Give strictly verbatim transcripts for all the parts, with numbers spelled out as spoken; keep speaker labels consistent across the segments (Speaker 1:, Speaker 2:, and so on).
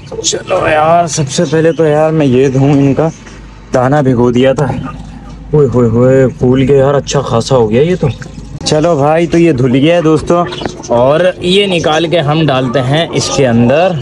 Speaker 1: चलो यार, सबसे पहले तो यार मैं ये दूँ, इनका दाना भिगो दिया था। ओए होए होए, फूल के यार अच्छा खासा हो गया ये तो। चलो भाई, तो ये धुल गया है दोस्तों, और ये निकाल के हम डालते हैं इसके अंदर।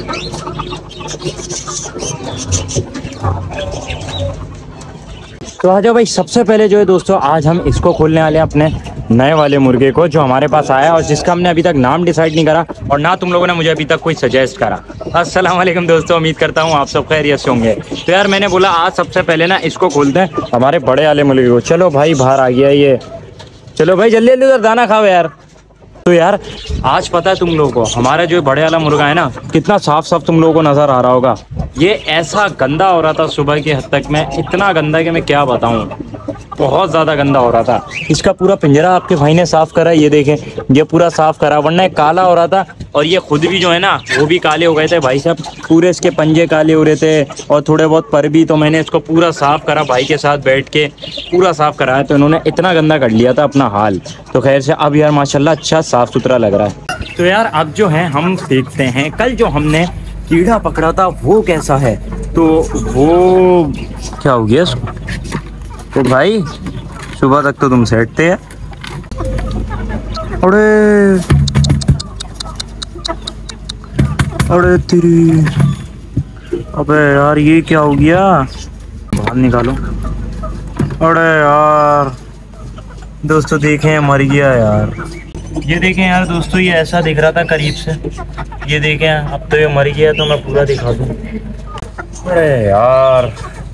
Speaker 1: तो आ जाओ भाई, सबसे पहले जो है दोस्तों, आज हम इसको खोलने वाले हैं, अपने नए वाले मुर्गे को जो हमारे पास आया और जिसका हमने अभी तक नाम डिसाइड नहीं करा और ना तुम लोगों ने मुझे अभी तक कोई सजेस्ट करा। अस्सलाम वालेकुम दोस्तों, उम्मीद करता हूँ आप सब खैरियत से होंगे। तो यार मैंने बोला आज सबसे पहले ना इसको खोलते हैं, हमारे बड़े वाले मुर्गे को। चलो भाई, बाहर आ गया ये। चलो भाई जल्दी जल्दी उधर दाना खाओ यार। तो यार आज पता है तुम लोगों को, हमारा जो बड़े वाला मुर्गा है ना, कितना साफ साफ तुम लोगों को नजर आ रहा होगा। ये ऐसा गंदा हो रहा था सुबह की हद तक में, इतना गंदा कि मैं क्या बताऊं, बहुत ज़्यादा गंदा हो रहा था। इसका पूरा पिंजरा आपके भाई ने साफ़ करा, ये देखें, ये पूरा साफ़ करा, वरना काला हो रहा था। और ये खुद भी जो है ना वो भी काले हो गए थे भाई साहब, पूरे इसके पंजे काले हो रहे थे और थोड़े बहुत पर भी। तो मैंने इसको पूरा साफ़ करा, भाई के साथ बैठ के पूरा साफ़ कराया, तो इन्होंने इतना गंदा कर लिया था अपना हाल। तो खैर से अब यार माशाल्लाह अच्छा साफ़ सुथरा लग रहा है। तो यार अब जो है हम देखते हैं कल जो हमने कीड़ा पकड़ा था वो कैसा है। तो वो क्या हो गया इसको? तो भाई सुबह तक तो तुम सेट थे। अरे अरे तेरी, अबे यार ये क्या हो गया? बाहर निकालो। अरे यार दोस्तों देखें, मर गया यार। ये देखें यार दोस्तों, ये ऐसा दिख रहा था करीब से, ये देखें अब तो ये मर गया। तो मैं पूरा दिखा दूँ। अरे यार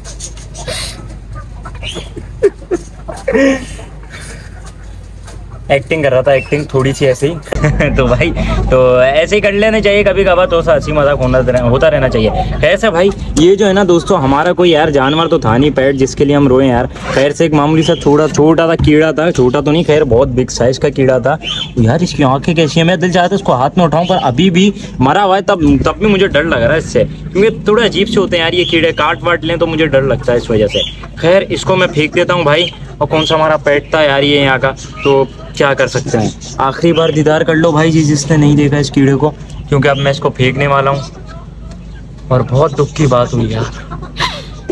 Speaker 1: एक्टिंग कर रहा था, एक्टिंग थोड़ी सी ऐसे ही तो भाई तो ऐसे ही कर लेना चाहिए कभी कभार, तो सा हंसी मजाक होता रहना चाहिए। खैर से भाई ये जो है ना दोस्तों, हमारा कोई यार जानवर तो था नहीं पेट जिसके लिए हम रोए यार। खैर से एक मामूली सा छोटा छोटा सा कीड़ा था, छोटा तो नहीं खैर, बहुत बिग साइज का कीड़ा था यार। इसकी आंखें कैसी है, मैं दिल चाहता उसको हाथ में उठाऊं, पर अभी भी मरा हुआ है। तब तब भी मुझे डर लग रहा है इससे, क्योंकि थोड़े अजीब से होते हैं यार ये कीड़े, काट वाट लें तो मुझे डर लगता है इस वजह से। खैर इसको मैं फेंक देता हूँ भाई, और कौन सा हमारा पेट था यार ये यहाँ का, तो क्या कर सकते हैं। आखिरी बार दीदार कर लो भाई जी जिसने नहीं देखा इस कीड़े को, क्योंकि अब मैं इसको फेंकने वाला हूँ। और बहुत दुख की बात हुई यार।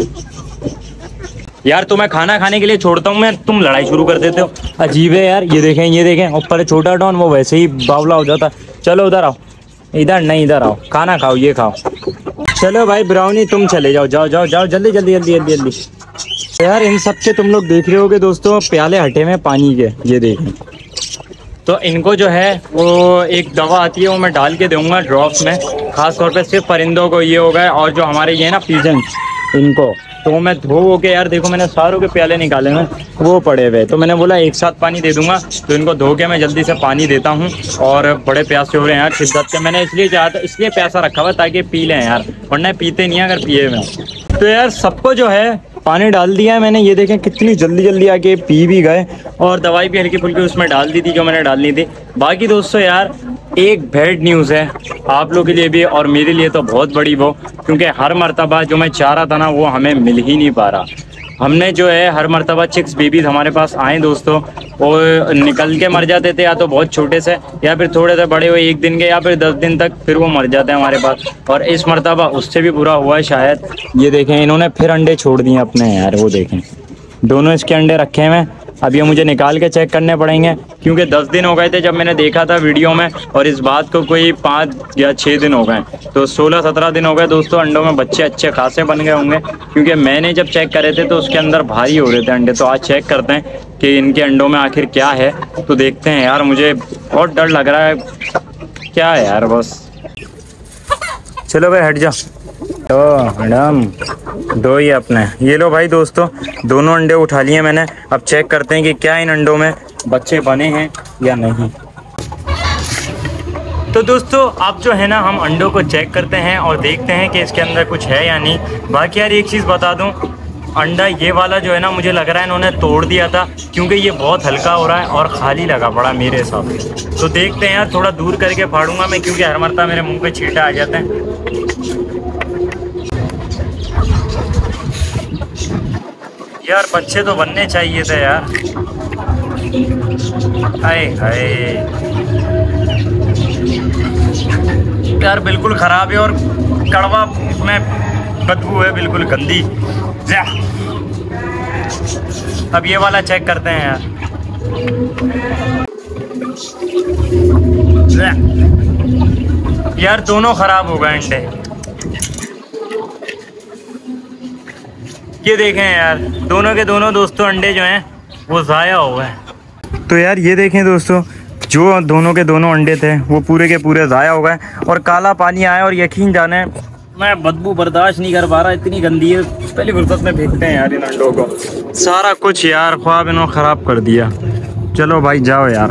Speaker 1: यार तुम्हें खाना खाने के लिए छोड़ता हूँ मैं, तुम लड़ाई शुरू कर देते हो। अजीब है यार। ये देखें ये देखें, ऊपर छोटा डॉन वो वैसे ही बावला हो जाता। चलो उधर आओ, इधर नहीं इधर आओ, खाना खाओ, ये खाओ। चलो भाई ब्राउनी तुम चले जाओ, जाओ जाओ जाओ जल्दी जल्दी जल्दी जल्दी जल्दी। यार इन सब के तुम लोग देख रहे होगे दोस्तों, प्याले हटे में पानी के, ये देखें। तो इनको जो है वो एक दवा आती है, वो मैं डाल के दूंगा ड्रॉप्स में, खास तौर पे सिर्फ परिंदों को ये होगा। और जो हमारे ये ना पिजन, इनको तो मैं धो हो के यार देखो, मैंने सारों के प्याले निकाले हैं, वो पड़े हुए, तो मैंने बोला एक साथ पानी दे दूंगा। तो इनको धो के मैं जल्दी से पानी देता हूँ। और बड़े प्यासे हो रहे हैं यार शिद्दत के, मैंने इसलिए चाहता इसलिए प्यासा रखा हुआ ताकि पी लें यार, वरना पीते नहीं अगर पिए हुए। तो यार सबको जो है पानी डाल दिया है मैंने, ये देखें कितनी जल्दी जल्दी आके पी भी गए। और दवाई भी हल्की फुल्की उसमें डाल दी थी जो मैंने डालनी थी। बाकी दोस्तों यार एक बैड न्यूज़ है आप लोगों के लिए भी और मेरे लिए तो बहुत बड़ी वो, क्योंकि हर मर्तबा जो मैं चाह रहा था ना वो हमें मिल ही नहीं पा रहा। हमने जो है हर मर्तबा चिक्स बेबीज हमारे पास आए दोस्तों, वो निकल के मर जाते थे, या तो बहुत छोटे से या फिर थोड़े से बड़े हुए एक दिन के या फिर दस दिन तक, फिर वो मर जाते हैं हमारे पास। और इस मर्तबा उससे भी बुरा हुआ है शायद। ये देखें इन्होंने फिर अंडे छोड़ दिए अपने यार, वो देखें दोनों इसके अंडे रखे हुए। अब ये मुझे निकाल के चेक करने पड़ेंगे, क्योंकि दस दिन हो गए थे जब मैंने देखा था वीडियो में, और इस बात को कोई पाँच या छः दिन हो गए, तो सोलह सत्रह दिन हो गए दोस्तों। अंडों में बच्चे अच्छे खासे बन गए होंगे, क्योंकि मैंने जब चेक करे थे तो उसके अंदर भारी हो रहे थे अंडे। तो आज चेक करते हैं कि इनके अंडों में आखिर क्या है, तो देखते हैं यार। मुझे बहुत डर लग रहा है, क्या है यार बस। चलो भाई हट जा। तो मैडम दो ही अपने, ये लो भाई दोस्तों दोनों अंडे उठा लिए मैंने। अब चेक करते हैं कि क्या इन अंडों में बच्चे बने हैं या नहीं। तो दोस्तों अब जो है ना हम अंडों को चेक करते हैं और देखते हैं कि इसके अंदर कुछ है या नहीं। बाकी यार एक चीज़ बता दूं, अंडा ये वाला जो है ना मुझे लग रहा है इन्होंने तोड़ दिया था, क्योंकि ये बहुत हल्का हो रहा है और खाली लगा पड़ा मेरे हिसाब से। तो देखते हैं यार, थोड़ा दूर करके फाड़ूंगा मैं, क्योंकि हर मरतबा मेरे मुंह पे छींटे आ जाते हैं। यार बच्चे तो बनने चाहिए थे यार। हाय हाय यार बिल्कुल ख़राब है और कड़वा में बदबू है, बिल्कुल गंदी। अब ये वाला चेक करते हैं यार। यार दोनों खराब हो गए अंडे। ये देखें यार, दोनों के दोनों दोस्तों अंडे जो हैं वो ज़ाया हो गए। तो यार ये देखें दोस्तों, जो दोनों के दोनों अंडे थे वो पूरे के पूरे ज़ाया हो गए और काला पानी आया। और यकीन जाने मैं बदबू बर्दाश्त नहीं कर पा रहा, इतनी गंदी है। पहली फुर्सत में फेंकते हैं यार इन अंडों को। सारा कुछ यार ख्वाब इन्होंने ख़राब कर दिया। चलो भाई जाओ यार।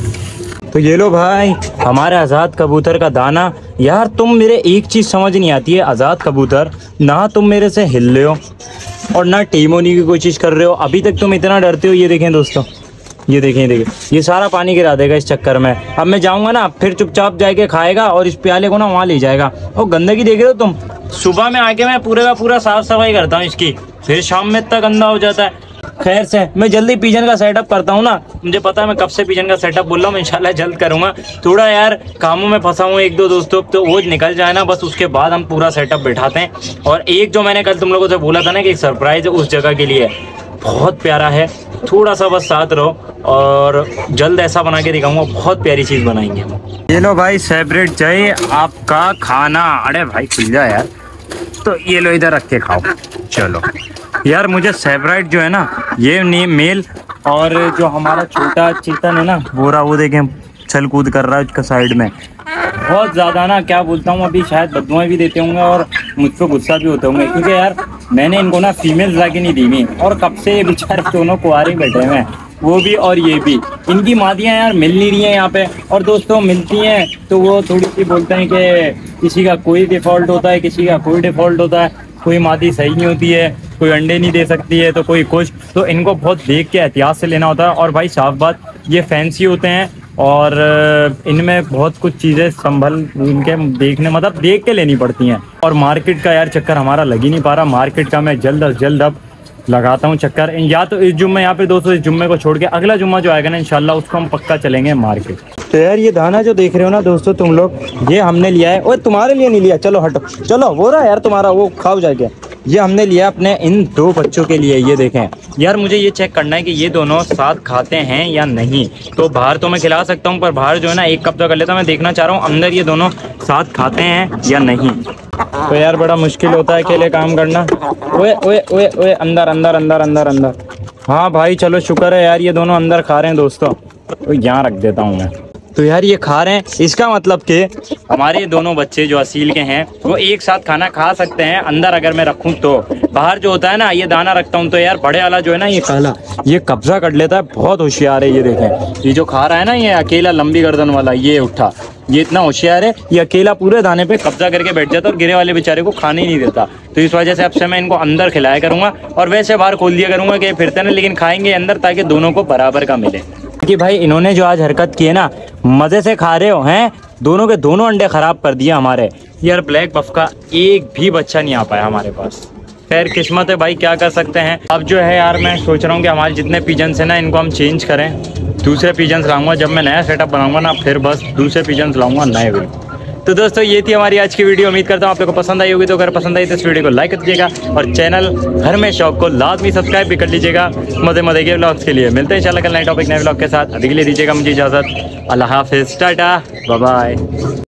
Speaker 1: तो ये लो भाई हमारे आज़ाद कबूतर का दाना। यार तुम मेरे एक चीज़ समझ नहीं आती है आज़ाद कबूतर, ना तुम मेरे से हिल रहे हो और ना टीम होने की कोशिश कर रहे हो। अभी तक तुम इतना डरते हो। ये देखें दोस्तों, ये देखें देखें ये सारा पानी गिरा देगा इस चक्कर में। अब मैं जाऊंगा ना, फिर चुपचाप जाके खाएगा और इस प्याले को ना वहाँ ले जाएगा। और गंदगी देख रहे हो तुम, सुबह में आके मैं पूरे का पूरा साफ सफाई करता हूँ इसकी, फिर शाम में इतना गंदा हो जाता है। खैर से मैं जल्दी पिजन का सेटअप करता हूँ ना। मुझे पता है मैं कब से पिजन का सेटअप बोल रहा हूँ, इंशाल्लाह जल्द करूँगा। थोड़ा यार कामों में फंसा हूँ एक दो दोस्तों, तो वो निकल जाए ना बस, उसके बाद हम पूरा सेटअप बैठाते हैं। और एक जो मैंने कल तुम लोगों से बोला था ना कि एक सरप्राइज़ है उस जगह के लिए, बहुत प्यारा है। थोड़ा सा बस साथ रहो और जल्द ऐसा बना के दिखाऊंगा, बहुत प्यारी चीज़ बनाएंगे हम। ये लो भाई सेपरेट चाहिए आपका खाना। अरे भाई खुल जा यार। तो ये लो इधर रख के खाओ। चलो यार मुझे सेपरेट जो है ना, ये नहीं मेल, और जो हमारा छोटा चीतन है ना बोरा, वो देखें छल कूद कर रहा है उसका साइड में। बहुत ज़्यादा ना क्या बोलता हूँ, अभी शायद बददुआएं भी देते होंगे और मुझ पर गुस्सा भी होते होंगे, क्योंकि यार मैंने इनको ना फीमेल लाके नहीं दी हुई, और कब से ये बेचारे दोनों कुंवारे बैठे हुए हैं, वो भी और ये भी। इनकी मादियाँ यार मिल नहीं रही हैं यहाँ पे, और दोस्तों मिलती हैं तो वो थोड़ी सी बोलते हैं कि किसी का कोई डिफ़ॉल्ट होता है, किसी का कोई डिफ़ॉल्ट होता है, कोई मादी सही नहीं होती है, कोई अंडे नहीं दे सकती है, तो कोई कुछ। तो इनको बहुत देख के एहतियात से लेना होता है। और भाई साफ बात, ये फैंसी होते हैं और इनमें बहुत कुछ चीज़ें संभल इनके देखने मतलब देख के लेनी पड़ती हैं। और मार्केट का यार चक्कर हमारा लग ही नहीं पा रहा। मार्केट का मैं जल्द अज जल्द अब लगाता हूँ चक्कर, या तो इस जुम्मे यहाँ पे दोस्तों, इस जुम्मे को छोड़ के अगला जुम्मा जो आएगा ना इंशाल्लाह उसको हम पक्का चलेंगे मार्केट। तो यार ये दाना जो देख रहे हो ना दोस्तों तुम लोग, ये हमने लिया है। ओए तुम्हारे लिए नहीं लिया, चलो हटो, चलो वो रहा यार तुम्हारा, वो खाओ जाके। ये हमने लिया अपने इन दो बच्चों के लिए। ये देखें यार, मुझे ये चेक करना है कि ये दोनों साथ खाते हैं या नहीं। तो बाहर तो मैं खिला सकता हूँ, पर बाहर जो है ना एक कब्जा कर लेता हूँ। मैं देखना चाह रहा हूँ अंदर ये दोनों साथ खाते हैं या नहीं। तो यार बड़ा मुश्किल होता है अकेले काम करना। ओए ओए ओए ओए अंदर अंदर अंदर अंदर अंदर। हाँ भाई चलो शुक्र है यार ये दोनों अंदर खा रहे हैं दोस्तों। तो यहाँ रख देता हूँ मैं। तो यार ये खा रहे हैं, इसका मतलब कि हमारे दोनों बच्चे जो असील के हैं वो एक साथ खाना खा सकते हैं अंदर अगर मैं रखूं तो। बाहर जो होता है ना, ये दाना रखता हूं तो यार बड़े वाला जो है ना, ये काला, ये कब्जा कर लेता है। बहुत होशियार है ये देखें, ये जो खा रहा है ना, ये अकेला लंबी गर्दन वाला, ये उठा, ये इतना होशियार है, ये अकेला पूरे दाने पे कब्जा करके बैठ जाता है और गिरे वाले बेचारे को खाने ही नहीं देता। तो इस वजह से अब से मैं इनको अंदर खिलाया करूँगा, और वैसे बाहर खोल दिया करूँगा कि फिरते ना, लेकिन खाएंगे अंदर ताकि दोनों को बराबर का मिले। कि भाई इन्होंने जो आज हरकत की है ना, मज़े से खा रहे हो हैं, दोनों के दोनों अंडे ख़राब कर दिए हमारे। यार ब्लैक बफ का एक भी बच्चा नहीं आ पाया हमारे पास। खैर किस्मत है भाई, क्या कर सकते हैं। अब जो है यार मैं सोच रहा हूँ कि हमारे जितने पिजन्स हैं ना, इनको हम चेंज करें, दूसरे पिजन्स लाऊंगा। जब मैं नया सेटअप बनाऊंगा ना, फिर बस दूसरे पिजन्स लाऊंगा नए हुए। तो दोस्तों ये थी हमारी आज की वीडियो। उम्मीद करता हूँ आप लोगों को पसंद आई होगी। तो अगर पसंद आई तो इस वीडियो को लाइक कर दीजिएगा, और चैनल घर में शौक को लाजमी सब्सक्राइब भी कर लीजिएगा मज़े मज़े के व्लॉग्स के लिए। मिलते हैं इंशाल्लाह कल नए टॉपिक नए व्लॉग के साथ। अभी के लिए दीजिएगा मुझे इजाज़त। अल्लाह हाफिज़, टाटा, बाय बाय।